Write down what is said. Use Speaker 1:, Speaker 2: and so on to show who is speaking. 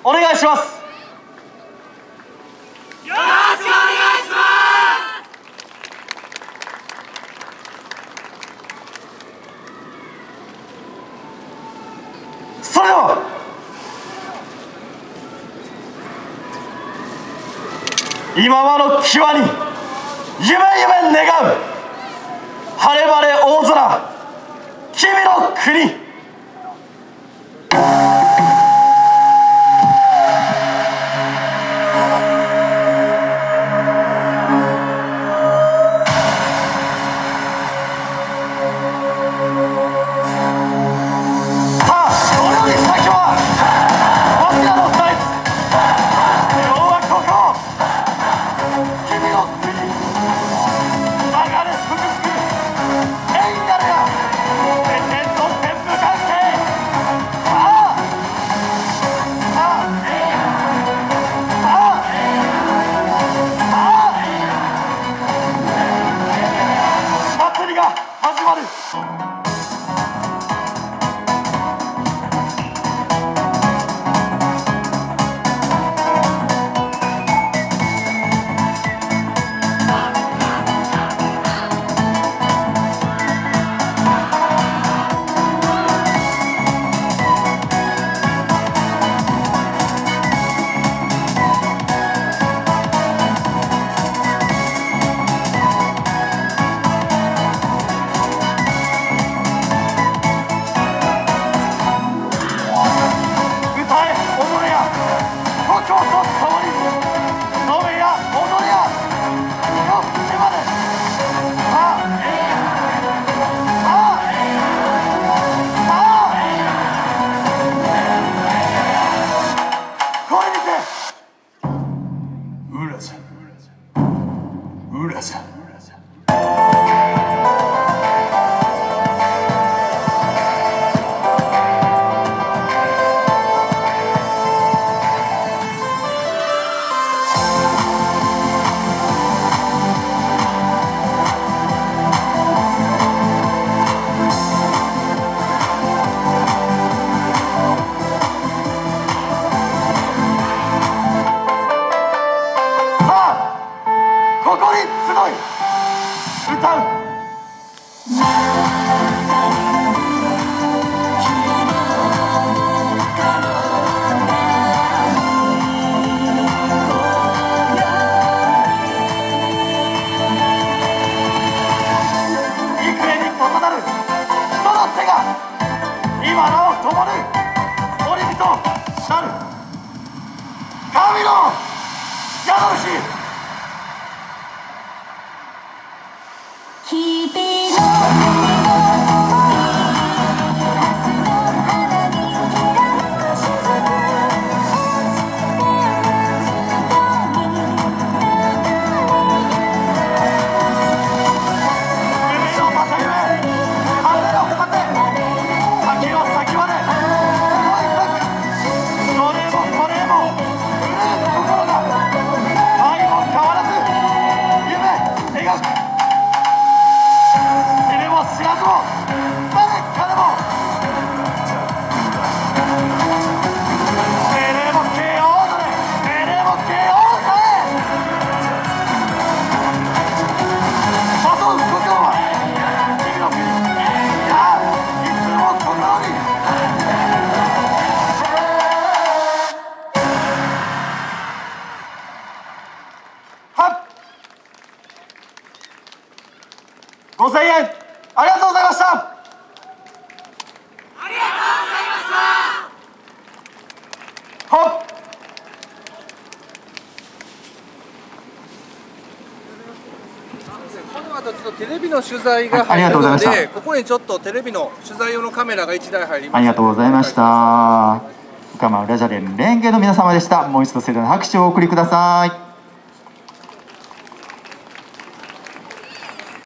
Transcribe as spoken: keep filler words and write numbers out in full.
Speaker 1: お願いします。
Speaker 2: よろしくお願いします。
Speaker 1: それでは今間の際に夢夢願う晴れ晴れ大空君の国。始まる。うらじゃここに集い歌う。幾重に重なる人の手が今なお灯る森人なる神の宿主。
Speaker 3: 日々の
Speaker 1: ごせんえんありがとうございました。
Speaker 2: ありがとうございました。
Speaker 1: はっ。
Speaker 4: この後ちょっとテレビの取材が入るので、ここにちょっとテレビの取材用のカメラがいちだい入ります。
Speaker 1: ありがとうございました。岡山うらじゃ連連携の皆様でした。もう一度盛大な拍手をお送りください。